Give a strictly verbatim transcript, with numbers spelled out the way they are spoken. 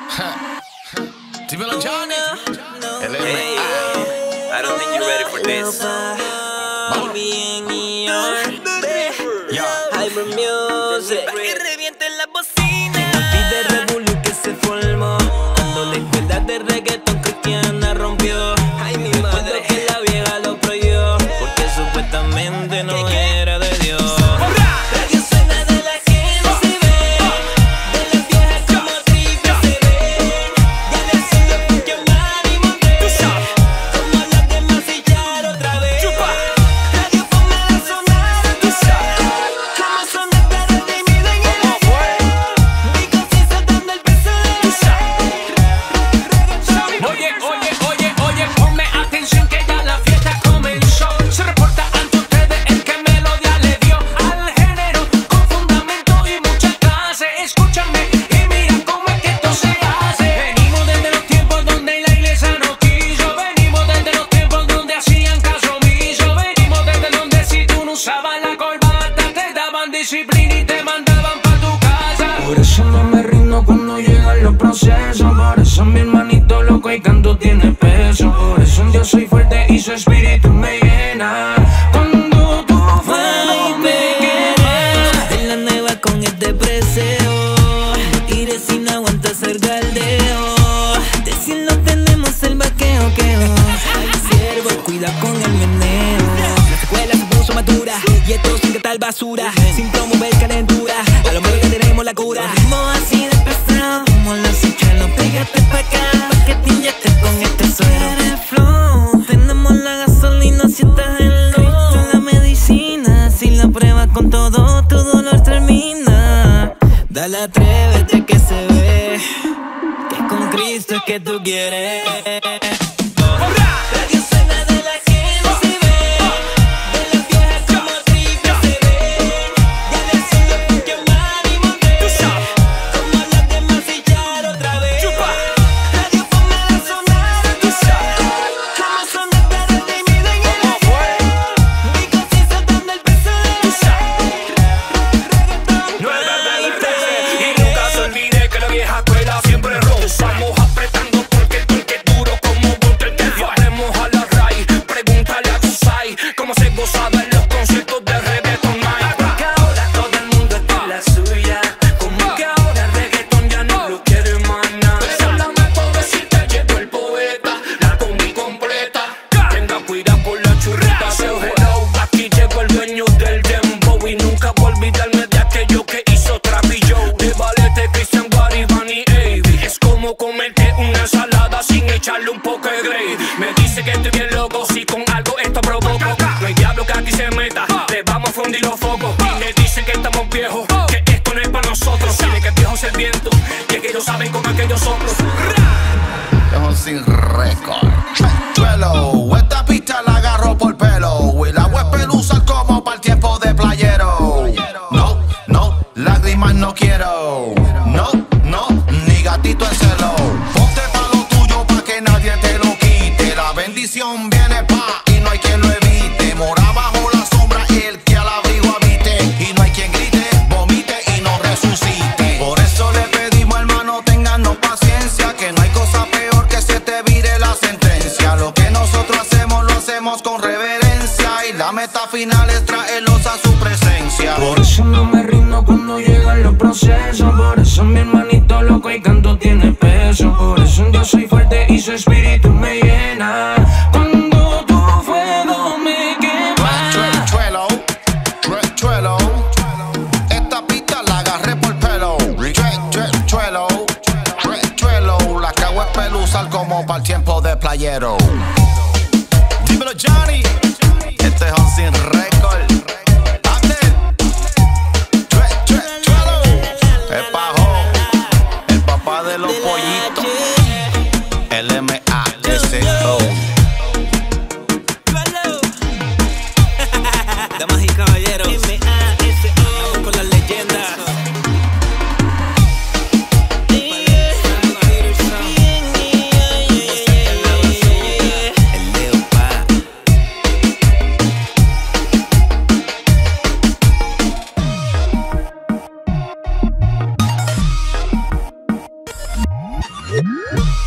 Dímelo, Johnny. El M A. Hey, I don't think you're ready for this. Ya. Hyper Music. Pa' que revienten las bocinas. Pide revolú que se formó. Cuando la escuela de reggaetón cristiana rompió. Ay, mi madre. Que la vieja lo prohibió. Porque supuestamente no era de Dios. Radio suena de la gente se ve. De las viejas como triple se ven. Ya del cielo escuchan mar y monte. Como las demás y ya otra vez. Radio ponme a sonar. Como sonar para tímido en el aire. Mi conciencia dando el peso de la Oye, oye, oye, oye, ponme atención que ya la fiesta comenzó. Se reporta ante ustedes el que melodía le dio al género con fundamento y mucha clase. Escúchame y mira cómo es que esto se hace. Venimos desde los tiempos donde la iglesia no quiso. Venimos desde los tiempos donde hacían caso omiso. Venimos desde donde si tú no usabas la corbata te daban disciplina y te mandaban pa' tu casa. Por eso no me rindo cuando llegan los procesos. Por eso mi hermanito loco y canto tiene peso. Por eso yo soy fuerte y su espíritu me llena. Cuando tu fuego me quema. En la nueva con este preseo. Iré si no aguantas el galdeo. De cielo tenemos el vaqueo queo. Siervo, cuida con el meneo. La escuela se puso madura. Y esto sin que tal basura. Sin promover calentura. A lo mejor que tenemos la cura. Ritmos así de pesado. Como los hinchalos, pégate pa' acá. Pa' que te inyectes con este suero. El flow. Tenemos la gasolina si estás en low. La medicina. Si la pruebas con todo, tu dolor termina. Dale, atrévete que se ve. Que con Cristo es que tú quieres. Radio suena de la gente se ve. De las viejas como triple se ven. Ya del cielo escuchan mar y monte. Como las demás y ya otra vez. Radio ponme a sonar. Como sonar para tímido en el aire. Mi conciencia dando el peso de nueve, trece. Y nunca se olvide que la vieja escuela siempre rompamos apretando porque el que es duro como Gunter te faremos a la raíz. Pregúntale a tu sai cómo se gozaba en los conciertos de reggaeton night. Como que ahora todo el mundo está en la suya. Como que ahora el reggaeton ya no lo quiere más nada. Háblame pobrecita, llegó el poeta, la combi completa. Tenga cuidado con la churrita. So hello, aquí llegó el dueño del dembow. Y nunca voy a olvidarme de aquello que hizo Trappy Joe. De Valete, Christian Guaribán y Avi. Es como comerte una ensalada sin echarle un poco de gravy. Me dice que estoy bien loco, si con algo esto provoco. No hay diablo que aquí se meta, te vamos a fundir los focos. Y me dicen que estamos viejos, que esto no es para nosotros. Dile que el viejo es el viento, que ellos saben con aquellos soplos. Estamos sin récord. Chuelo, esta pista la agarro por pelo. Y la web pelusa como para el tiempo de playero. No, no, lágrimas no quiero. No, no, ni gatito en celo. Ponte pa' lo tuyo pa' que nadie te lo quite. La bendición viene pa' y no hay quien lo evite. Mora bajo la sombra el que al abrigo habite. Y no hay quien grite, vomite y no resucite. Por eso le pedimos, hermano, téngannos paciencia. Que no hay cosa peor que se te vire la sentencia. Lo que nosotros hacemos, lo hacemos con reverencia. Y la meta final es traerlos a su presencia. Por eso no me rindo cuando llegan los procesos. Por eso mi hermanito loco y canto tiene peso. Por eso yo soy fuerte y su espíritu me llena. Cuando tu fuego me quema. Chue- Chuelo, chue- chuelo. Esta pista la agarré por pelo. Chue- chue- Chuelo, chue- chuelo. La cago es pelusal como para el tiempo de playero. Dímelo, Johnny. Este es un sin récord. Abdel. Chue- chue- Chuelo. El pajo. El papá de los pollitos. El M A S O. Damas y caballeros, M A S O. Vamos con las leyendas. El Leo Pa. yeah.